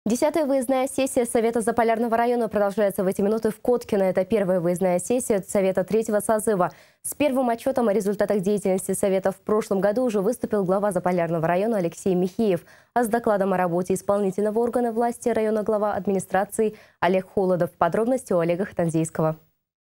Десятая выездная сессия Совета Заполярного района продолжается в эти минуты в Коткино. Это первая выездная сессия Совета третьего созыва. С первым отчетом о результатах деятельности Совета в прошлом году уже выступил глава Заполярного района Алексей Михеев. А с докладом о работе исполнительного органа власти района глава администрации Олег Холодов. Подробности у Олега Хатанзейского.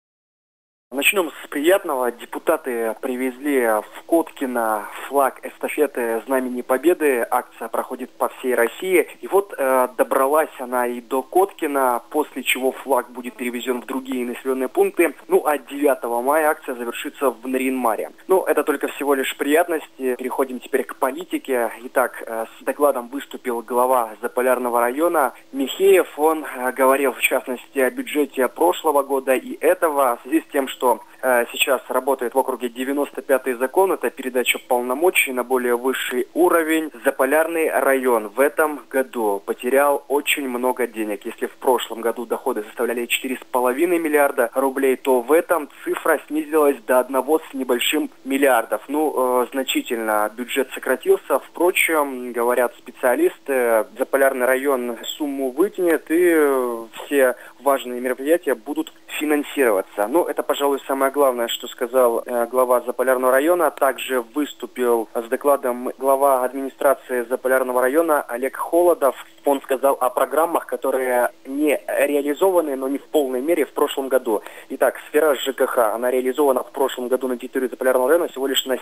Начнем с приятного. Депутаты привезли в Коткино флаг эстафеты Знамени Победы. Акция проходит по всей России. И вот добралась она и до Коткина, после чего флаг будет перевезен в другие населенные пункты. Ну а 9 мая акция завершится в Нарьян-Маре. Ну, это только всего лишь приятности. Переходим теперь к политике. Итак, с докладом выступил глава Заполярного района Михеев. Он говорил, в частности, о бюджете прошлого года и этого, в связи с тем, что сейчас работает в округе 95-й закон, это передача полномочий на более высший уровень. Заполярный район в этом году потерял очень много денег. Если в прошлом году доходы составляли 4,5 миллиарда рублей, то в этом цифра снизилась до 1 с небольшим миллиардов. Значительно бюджет сократился. Впрочем, говорят специалисты, Заполярный район сумму вытянет и все важные мероприятия будут финансироваться. Это, пожалуй, самое главное, что сказал глава Заполярного района. Также выступил с докладом глава администрации Заполярного района Олег Холодов. Он сказал о программах, которые не реализованы, но не в полной мере в прошлом году. Итак, сфера ЖКХ, она реализована в прошлом году на территории Заполярного района всего лишь на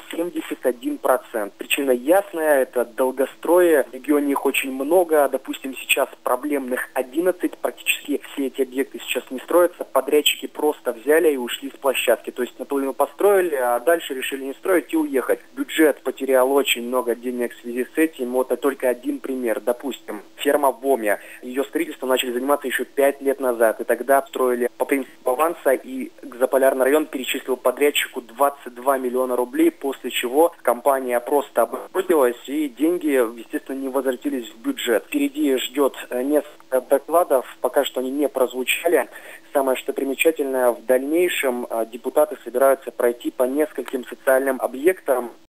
71%. Причина ясная, это долгострои. В регионе их очень много. Допустим, сейчас проблемных 11. Практически все эти объекты сейчас не строятся. Подрядчики просто взяли и ушли с площадки. То есть наполовину построили, а дальше решили не строить и уехать. Бюджет потерял очень много денег в связи с этим. Вот это только один пример. Допустим, ферма Вомя. Ее строительством начали заниматься еще 5 лет назад. И тогда строили по принципу аванса, и Заполярный район перечислил подрядчику 22 миллиона рублей, после чего компания просто обанкротилась, и деньги, естественно, не возвратились в бюджет. Впереди ждет несколько докладов, пока что они не прозвучали. Самое, что примечательное, в дальнейшем депутаты собираются пройти по нескольким социальным объектам.